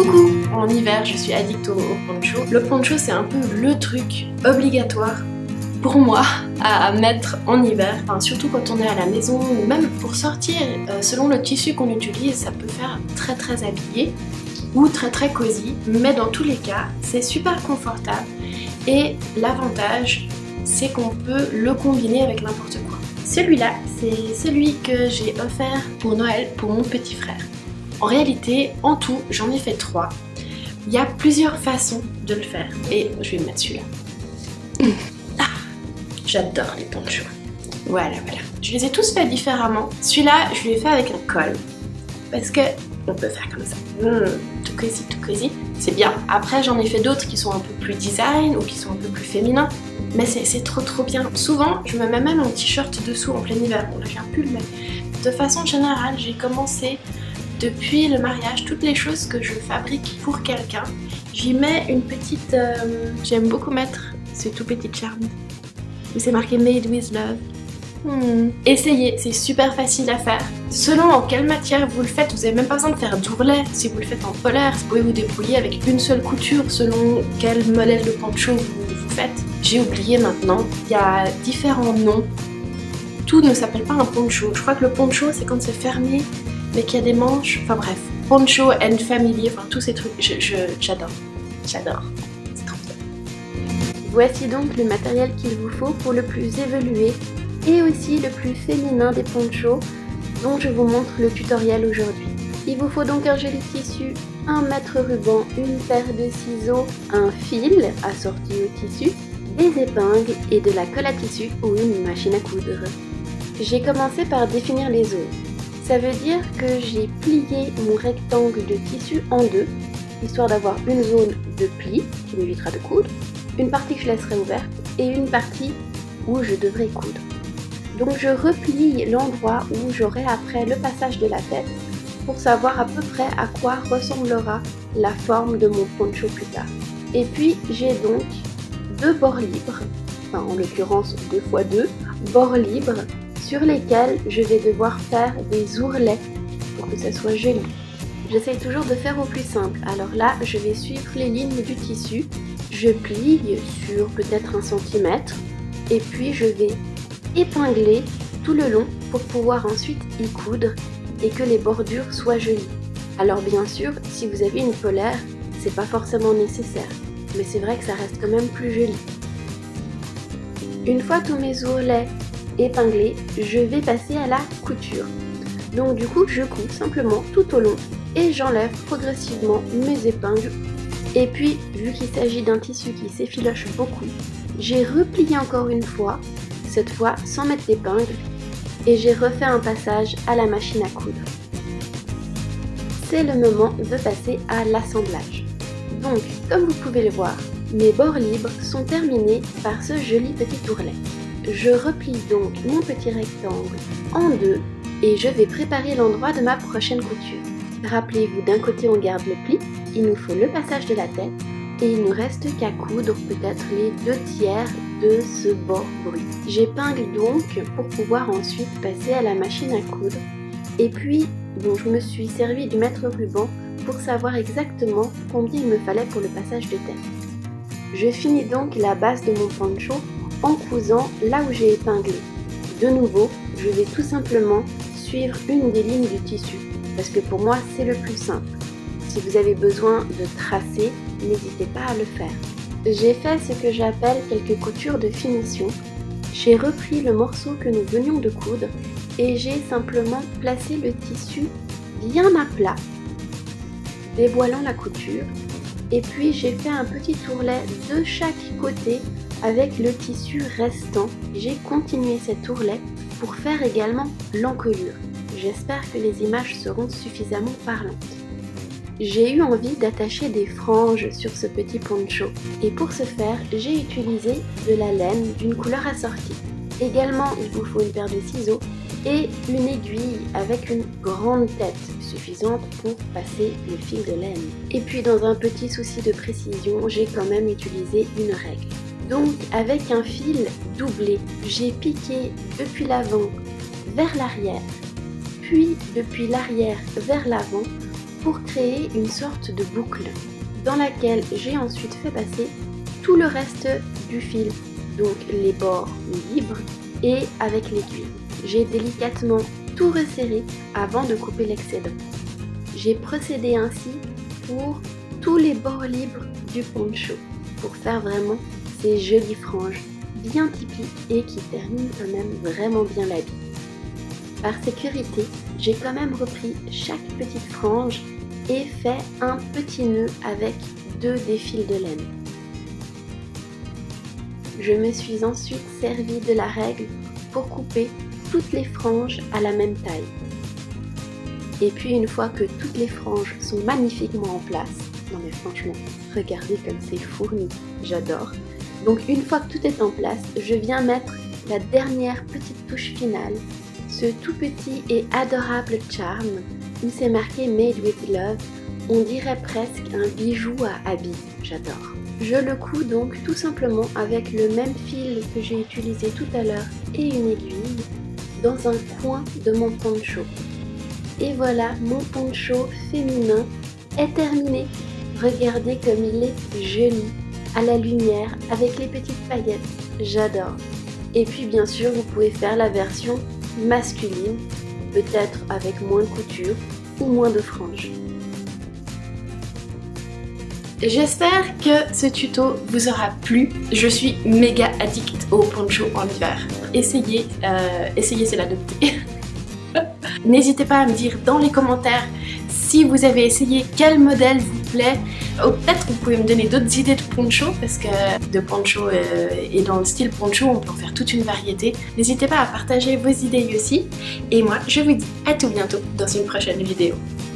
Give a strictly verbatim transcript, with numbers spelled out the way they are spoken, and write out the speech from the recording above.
beaucoup en hiver, je suis addict au, au poncho. Le poncho c'est un peu le truc obligatoire pour moi à mettre en hiver, enfin, surtout quand on est à la maison ou même pour sortir. Euh, selon le tissu qu'on utilise, ça peut faire très très habillé ou très très cosy, mais dans tous les cas c'est super confortable et l'avantage c'est qu'on peut le combiner avec n'importe quoi. Celui-là c'est celui que j'ai offert pour Noël pour mon petit frère. En réalité en tout j'en ai fait trois. Il y a plusieurs façons de le faire et je vais me mettre celui-là. Ah, j'adore les ponchos. Voilà voilà. Je les ai tous faits différemment. Celui-là je l'ai fait avec un col parce que on peut faire comme ça. Mmh, tout cosy, tout cosy. C'est bien. Après, j'en ai fait d'autres qui sont un peu plus design ou qui sont un peu plus féminins. Mais c'est trop trop bien. Souvent, je me mets même un t-shirt dessous en plein hiver. Bon, là, j'ai un pull, mais de façon générale, j'ai commencé depuis le mariage, toutes les choses que je fabrique pour quelqu'un. J'y mets une petite... Euh, J'aime beaucoup mettre ce tout petit charme où c'est marqué Made with Love. Hmm. Essayez, c'est super facile à faire. Selon en quelle matière vous le faites, vous n'avez même pas besoin de faire d'ourlet. Si vous le faites en polaire, vous pouvez vous débrouiller avec une seule couture selon quel modèle de poncho vous, vous faites. J'ai oublié maintenant, il y a différents noms. Tout ne s'appelle pas un poncho. Je crois que le poncho c'est quand c'est fermé mais qu'il y a des manches. Enfin bref, poncho and family, enfin tous ces trucs, j'adore, j'adore. C'est trop bien. Voici donc le matériel qu'il vous faut pour le plus évolué et aussi le plus féminin des ponchos dont je vous montre le tutoriel aujourd'hui. Il vous faut donc un joli tissu, un mètre ruban, une paire de ciseaux, un fil assorti au tissu, des épingles et de la colle à tissu ou une machine à coudre. J'ai commencé par définir les zones. Ça veut dire que j'ai plié mon rectangle de tissu en deux, histoire d'avoir une zone de pli qui m'évitera de coudre, une partie que je laisserai ouverte et une partie où je devrais coudre. Donc je replie l'endroit où j'aurai après le passage de la tête pour savoir à peu près à quoi ressemblera la forme de mon poncho plus tard. Et puis j'ai donc deux bords libres, enfin en l'occurrence deux fois deux bords libres sur lesquels je vais devoir faire des ourlets pour que ça soit joli. J'essaye toujours de faire au plus simple, alors là je vais suivre les lignes du tissu, je plie sur peut-être un centimètre et puis je vais épingler tout le long pour pouvoir ensuite y coudre et que les bordures soient jolies. Alors bien sûr, si vous avez une polaire, c'est pas forcément nécessaire, mais c'est vrai que ça reste quand même plus joli. Une fois tous mes ourlets épinglés, je vais passer à la couture. Donc du coup, je couds simplement tout au long et j'enlève progressivement mes épingles. Et puis, vu qu'il s'agit d'un tissu qui s'effiloche beaucoup, j'ai replié encore une fois, cette fois sans mettre d'épingle, et j'ai refait un passage à la machine à coudre. C'est le moment de passer à l'assemblage. Donc, comme vous pouvez le voir, mes bords libres sont terminés par ce joli petit ourlet. Je replie donc mon petit rectangle en deux et je vais préparer l'endroit de ma prochaine couture. Rappelez-vous, d'un côté on garde le pli, il nous faut le passage de la tête et il ne reste qu'à coudre peut-être les deux tiers de ce bord brut. J'épingle donc pour pouvoir ensuite passer à la machine à coudre et puis donc, je me suis servi du mètre ruban pour savoir exactement combien il me fallait pour le passage de tête. Je finis donc la base de mon poncho en cousant là où j'ai épinglé. De nouveau, je vais tout simplement suivre une des lignes du tissu parce que pour moi c'est le plus simple. Si vous avez besoin de tracer, n'hésitez pas à le faire. J'ai fait ce que j'appelle quelques coutures de finition. J'ai repris le morceau que nous venions de coudre et j'ai simplement placé le tissu bien à plat, dévoilant la couture. Et puis j'ai fait un petit ourlet de chaque côté avec le tissu restant. J'ai continué cet ourlet pour faire également l'encolure. J'espère que les images seront suffisamment parlantes. J'ai eu envie d'attacher des franges sur ce petit poncho et pour ce faire, j'ai utilisé de la laine d'une couleur assortie. Également, il vous faut une paire de ciseaux et une aiguille avec une grande tête suffisante pour passer le fil de laine. Et puis dans un petit souci de précision, j'ai quand même utilisé une règle. Donc avec un fil doublé, j'ai piqué depuis l'avant vers l'arrière, puis depuis l'arrière vers l'avant pour créer une sorte de boucle dans laquelle j'ai ensuite fait passer tout le reste du fil, donc les bords libres et avec l'aiguille. J'ai délicatement tout resserré avant de couper l'excédent. J'ai procédé ainsi pour tous les bords libres du poncho pour faire vraiment ces jolies franges bien typiques et qui terminent quand même vraiment bien l'habit. Par sécurité, j'ai quand même repris chaque petite frange et fait un petit nœud avec deux des fils de laine. Je me suis ensuite servi de la règle pour couper toutes les franges à la même taille. Et puis une fois que toutes les franges sont magnifiquement en place, non mais franchement, regardez comme c'est fourni, j'adore. Donc une fois que tout est en place, je viens mettre la dernière petite touche finale, ce tout petit et adorable charm où c'est marqué Made with Love, on dirait presque un bijou à habit, j'adore. Je le couds donc tout simplement avec le même fil que j'ai utilisé tout à l'heure et une aiguille dans un coin de mon poncho. Et voilà, mon poncho féminin est terminé. Regardez comme il est joli, à la lumière, avec les petites paillettes, j'adore. Et puis bien sûr, vous pouvez faire la version masculine, peut-être avec moins de couture ou moins de franges. J'espère que ce tuto vous aura plu. Je suis méga addict au poncho en hiver. Essayez, euh, essayez c'est l'adopter. N'hésitez pas à me dire dans les commentaires si vous avez essayé, quel modèle vous plaît. Ou peut-être vous pouvez me donner d'autres idées de poncho parce que de poncho euh, et dans le style poncho on peut en faire toute une variété. N'hésitez pas à partager vos idées aussi. Et moi je vous dis à tout bientôt dans une prochaine vidéo.